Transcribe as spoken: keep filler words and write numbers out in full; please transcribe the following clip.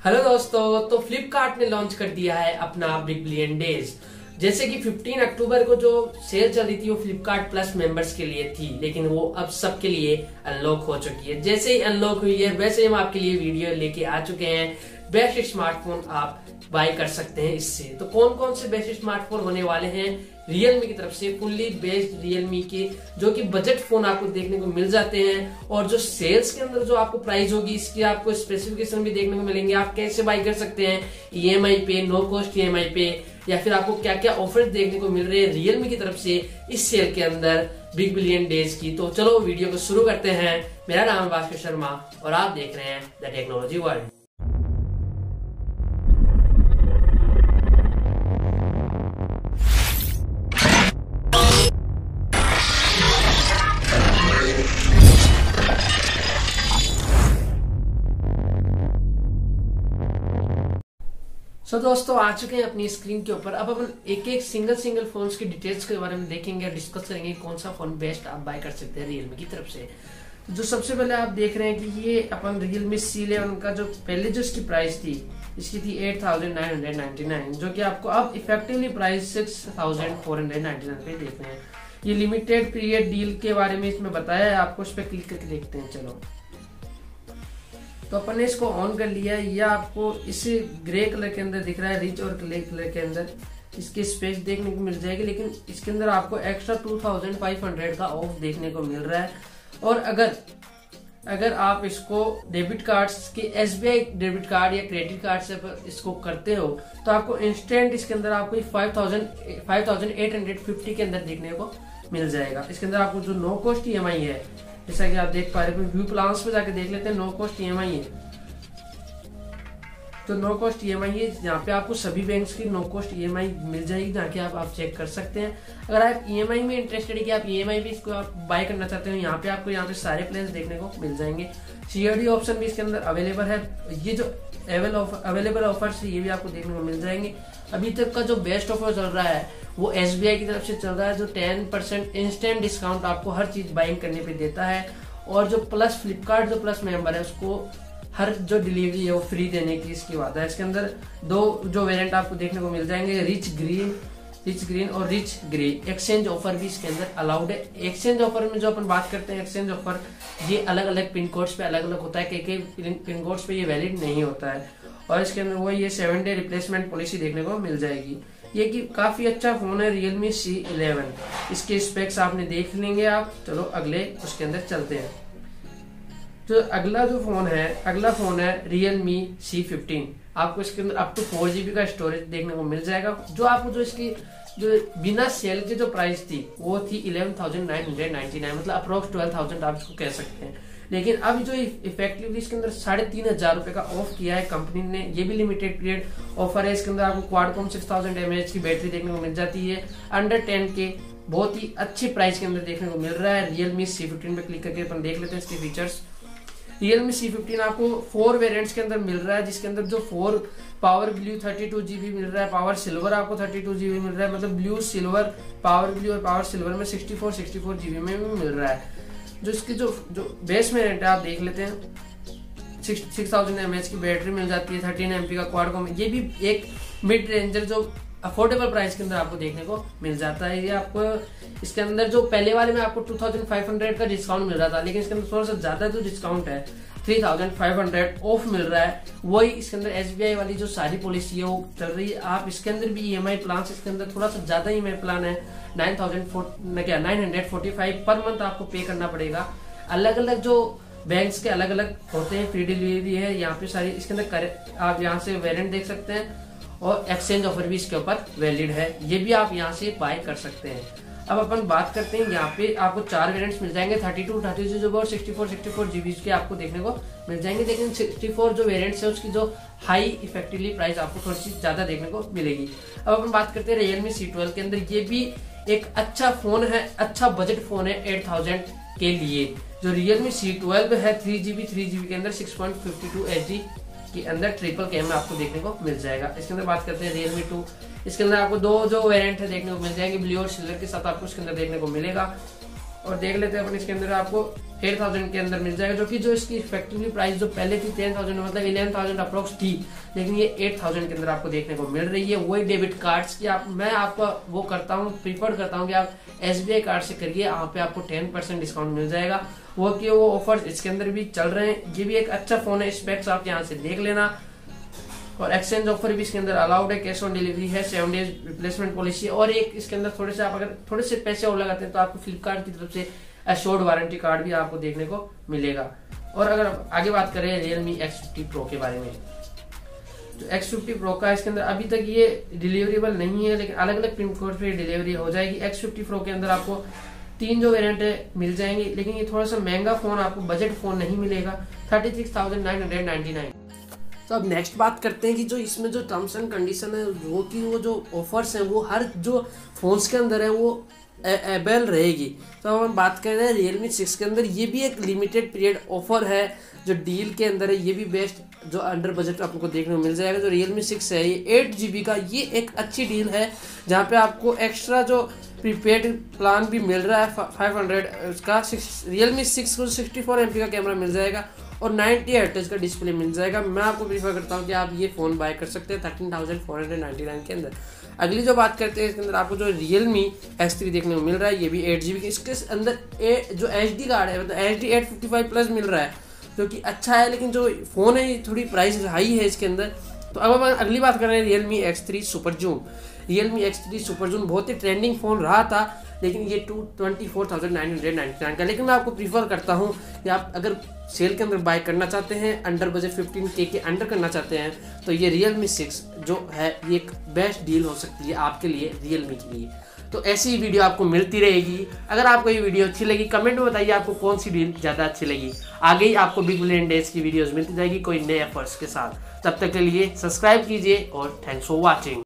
Hello दोस्तों, तो फ्लिपकार्ट ने लॉन्च कर दिया है अपना बिग बिलियन डेज। जैसे कि पंद्रह अक्टूबर को जो सेल चल रही थी वो फ्लिपकार्ट प्लस मेंबर्स के लिए थी, लेकिन वो अब सबके लिए अनलॉक हो चुकी है। जैसे ही अनलॉक हुई है वैसे हम आपके लिए वीडियो लेके आ चुके हैं। बेस्ट स्मार्टफोन आप बाय कर सकते हैं इससे। तो कौन कौन से बेस्ट स्मार्टफोन होने वाले हैं रियलमी की तरफ से, फुल्ली बेस्ड रियलमी के जो कि बजट फोन आपको देखने को मिल जाते हैं, और जो सेल्स के अंदर जो आपको प्राइस होगी इसकी आपको स्पेसिफिकेशन भी देखने को मिलेंगे। आप कैसे बाय कर सकते हैं ईएमआई पे, नो कॉस्ट ईएमआई पे, या फिर आपको क्या क्या ऑफर्स देखने को मिल रहे हैं रियलमी की तरफ से इस सेल के अंदर बिग बिलियन डेज की। तो चलो वीडियो को शुरू करते हैं। मेरा नाम है भास्कर शर्मा और आप देख रहे हैं द टेक्नोलॉजी वर्ल्ड। तो दोस्तों आ चुके हैं अपनी स्क्रीन के ऊपर। अब अपन एक एक सिंगल सिंगल फोन्स की डिटेल्स के बारे में देखेंगे, डिस्कस करेंगे कौन सा फोन बेस्ट आप बाय कर सकते हैं रियलमी की तरफ से। जो सबसे पहले आप देख रहे हैं कि ये अपन रियलमी सी इलेवन का जो पहले जो इसकी प्राइस थी इसकी थी eight thousand nine hundred ninety nine, जो कि आपको अब effectively price six thousand four hundred ninety nine पे देख रहे हैं। ये लिमिटेड पीरियड डील के बारे में इसमें बताया है, आपको इस पर क्लिक करके देखते हैं। चलो तो अपन ने इसको ऑन कर लिया। ये आपको इस ग्रे कलर के अंदर दिख रहा है, रिच और ग्रे कलर के अंदर इसकी स्पेस देखने को मिल जाएगी, लेकिन इसके अंदर आपको extra two thousand five hundred का ऑफ देखने को मिल रहा है। और अगर अगर आप इसको डेबिट कार्ड्स के एसबीआई डेबिट कार्ड या क्रेडिट कार्ड से इसको करते हो तो आपको इंस्टेंट इसके अंदर आपको five thousand five thousand eight hundred fifty के अंदर देखने को मिल जाएगा। इसके अंदर आपको जो नो कॉस्ट ईएमआई है, जैसा कि आप देख पा रहे हैं, व्यू प्लान्स पे जाके देख लेते हैं। नो कॉस्ट ईएमआई है तो नो कॉस्ट ईएमआई है, यहाँ पे आपको सभी बैंक्स की नो कॉस्ट ईएमआई मिल जाएगी, जहाँ के आप आप चेक कर सकते हैं। अगर आप ईएमआई में इंटरेस्टेड है कि आप ईएमआई भी इसको आप बाय करना चाहते हो, यहाँ पे आपको यहाँ पे सारे प्लान्स देखने को मिल जाएंगे। सीओडी ऑप्शन भी इसके अंदर अवेलेबल है। ये जो अवेलेबल ऑफर्स ये भी आपको देखने को मिल जाएंगे। अभी तक का जो बेस्ट ऑफर चल रहा है वो एसबीआई की तरफ से चल रहा है, जो टेन परसेंट इंस्टेंट डिस्काउंट आपको हर चीज बाइंग करने पे देता है। और जो प्लस फ्लिपकार्ट जो प्लस मेंबर है उसको हर जो डिलीवरी है वो फ्री देने की इसकी बात है। इसके अंदर दो जो वेरिएंट आपको देखने को मिल जाएंगे, रिच ग्रीन रिच ग्रीन और रिच ग्रे। एक्सचेंज ऑफर भी इसके अंदर अलाउड है। एक्सचेंज ऑफर में जो अपन बात करते हैं, एक्सचेंज ऑफर ये अलग अलग पिन कोड्स पे अलग अलग होता है, कई कई पिन कोड्स पे ये वैलिड नहीं होता है। और इसके अंदर वो ये सेवन डे रिप्लेसमेंट पॉलिसी देखने को मिल जाएगी। ये कि काफी अच्छा फोन है रियलमी सी इलेवन। इसके स्पेक्स आपने देख लेंगे आप। चलो अगले उसके अंदर चलते हैं। जो अगला जो फोन है अगला फोन है रियलमी सी फिफ्टीन। आपको इसके अंदर अप टू फोर जीबी का स्टोरेज देखने को मिल जाएगा। जो आपको जो इसकी जो बिना सेल की जो प्राइस थी वो थी eleven thousand nine hundred ninety nine, मतलब अप्रोक्स ट्वेल्व थाउजेंड आप इसको कह सकते हैं। लेकिन अब जो इफेक्टिवली इसके अंदर साढ़े तीन हजार रुपए का ऑफ किया है कंपनी ने। ये भी लिमिटेड पीरियड ऑफर है। इसके अंदर आपको क्वाडकॉम सिक्स थाउजेंड एमएएच की बैटरी देखने को मिल जाती है, अंडर टेन के बहुत ही अच्छी प्राइस के अंदर देखने को मिल रहा है। रियलमी सी फिफ्टीन पे क्लिक करके अपन देख लेते हैं इसके फीचर्स। रियलमी सी फिफ्टीन आपको फोर वेरिएंट्स के अंदर मिल रहा है, जिसके अंदर जो four power blue thirty two GB मिल रहा है, पावर सिल्वर आपको थर्टी टू जीबी मिल रहा है, मतलब ब्लू सिल्वर, पावर ब्लू और पावर सिल्वर में sixty four sixty four GB में भी मिल रहा है। जो इसकी जो जो बेस वेरिएंट है आप देख लेते हैं, सिक्स थाउजेंड एमएएच की बैटरी मिल जाती है, थर्टीन एमपी का क्वाडकॉम। ये भी एक मिड रेंजर जो अफोर्डेबल प्राइस के अंदर आपको देखने को मिल जाता है। ये आपको इसके अंदर जो पहले वाले में आपको टू थाउजेंड फाइव हंड्रेड का डिस्काउंट मिल रहा था, लेकिन इसके अंदर थोड़ा सा ज्यादा जो डिस्काउंट है three thousand five hundred off मिल रहा है। वही इसके अंदर एसबीआई वाली जो सारी पॉलिसी है वो चल रही है। आप इसके अंदर भी ईएमआई प्लान, इसके अंदर थोड़ा सा ज्यादा ईएमआई प्लान है, नाइन थाउजेंड क्या nine hundred forty five per month आपको पे करना पड़ेगा। अलग अलग जो बैंक्स के अलग अलग होते हैं, फ्री डिलीवरी है यहाँ पे सारी। इसके अंदर आप यहाँ से वेरिएंट देख सकते हैं और एक्सचेंज ऑफर भी इसके ऊपर वैलिड है। ये भी आप यहाँ से बाय कर सकते हैं। अब अपन बात करते हैं, यहाँ पे आपको चार वेरिएंट्स मिल जाएंगे, thirty two thirty two GB और sixty four sixty four GB के आपको देखने को मिल जाएंगे। लेकिन सिक्सटी फोर जो वेरिएंट्स है उसकी जो हाई इफेक्टिवली प्राइस आपको थोड़ी सी ज्यादा देखने को मिलेगी। अब अपन बात करते हैं रियलमी सी ट्वेल्व के अंदर। ये भी एक अच्छा फोन है, अच्छा बजट फोन है एट थाउजेंड के लिए। जो रियलमी सी ट्वेल्व है थ्री जीबी थ्री जीबी के अंदर six point fifty two H D के अंदर ट्रिपल कैमरा आपको देखने को मिल जाएगा। इसके अंदर बात करते हैं रियलमी टू। इसके अंदर आपको दो जो वेरिएंट है देखने को मिल जाएंगे, ब्लू और सिल्वर के साथ आपको इसके अंदर देखने को मिलेगा। और देख लेते हैं अपन इसके अंदर आपको एट थाउजेंड के अंदर मिल जाएगा, जो कि जो इसकी इफेक्टिवली प्राइस जो पहले थी टेन थाउजेंड मतलब इलेवन थाउजेंड अप्रोक्स थी, लेकिन ये एट थाउजेंड के अंदर आपको देखने को मिल रही है। वही डेबिट कार्ड्स की आप मैं आपको वो करता हूँ प्रीफर करता हूँ कि आप एसबीआई कार्ड से करिए, यहाँ पे आपको टेन परसेंट डिस्काउंट मिल जाएगा। वो कि वो ऑफर्स इसके अंदर भी चल रहे हैं। ये भी एक अच्छा फोन है, स्पेक्स आप यहाँ से देख लेना। और एक्सचेंज ऑफर भी इसके अंदर अलाउड है, कैश ऑन डिलीवरी है, सेवन डेज रिप्लेसमेंट पॉलिसी। और एक इसके अंदर थोड़े से आप अगर थोड़े से पैसे और लगाते हैं तो आपको फ्लिपकार्ट की तरफ से एश्योर्ड वारंटी कार्ड भी आपको देखने को मिलेगा। और अगर आगे बात करें Realme एक्स फिफ्टी प्रो के बारे में, तो एक्स फिफ्टी प्रो का इसके अंदर अभी तक ये डिलीवरेबल नहीं है, लेकिन अलग अलग पिन कोड पे डिलीवरी हो जाएगी। एक्स फिफ्टी प्रो के अंदर आपको तीन जो वेरिएंट मिल जाएंगे, लेकिन ये थोड़ा सा महंगा फोन, आपको बजट फोन नहीं मिलेगा, thirty six thousand nine hundred ninety nine. तो अब नेक्स्ट बात करते हैं कि जो इसमें जो टर्म्स एंड कंडीशन है वो कि वो जो ऑफर्स हैं वो हर जो फोन्स के अंदर है वो अवेल रहेगी। तो हम बात कर रहे हैं Realme सिक्स के अंदर, ये भी एक लिमिटेड पीरियड ऑफर है जो डील के अंदर है। ये भी बेस्ट जो अंडर बजट आपको देखने को मिल जाएगा। जो Realme सिक्स है ये एट जी बी का, ये एक अच्छी डील है जहाँ पे आपको एक्स्ट्रा जो प्रीपेड प्लान भी मिल रहा है फाइव हंड्रेड उसका। Realme सिक्स को सिक्सटी फोर एम पी का कैमरा मिल जाएगा और नाइन्टी हर्ट्ज का डिस्प्ले मिल जाएगा। मैं आपको प्रीफर करता हूँ कि आप ये फ़ोन बाय कर सकते हैं thirteen thousand four hundred ninety nine के अंदर। अगली जो बात करते हैं इसके अंदर आपको जो Realme एक्स थ्री देखने को मिल रहा है, ये भी एट जी बी की, इसके अंदर ए, जो एच डी कार्ड है मतलब H D eight fifty five plus मिल रहा है, जो कि अच्छा है। लेकिन जो फ़ोन है ये थोड़ी प्राइस हाई है इसके अंदर। तो अब अगली बात कर रहे हैं Realme X three super zoom. Realme X three super zoom बहुत ही ट्रेंडिंग फ़ोन रहा था, लेकिन ये two twenty four thousand nine hundred ninety nine का। लेकिन मैं आपको प्रीफर करता हूँ कि आप अगर सेल के अंदर बाय करना चाहते हैं, अंडर बजट फिफ्टीन के के अंडर करना चाहते हैं, तो ये Realme सिक्स जो है ये एक बेस्ट डील हो सकती है आपके लिए, Realme के लिए। तो ऐसी ही वीडियो आपको मिलती रहेगी। अगर आपको ये वीडियो अच्छी लगी कमेंट में बताइए आपको कौन सी डील ज़्यादा अच्छी लगी। आगे ही आपको बिग बिलियन डेज की वीडियोस मिलती जाएगी कोई नए ऑफर्स के साथ। तब तक के लिए सब्सक्राइब कीजिए और थैंक्स फॉर वॉचिंग।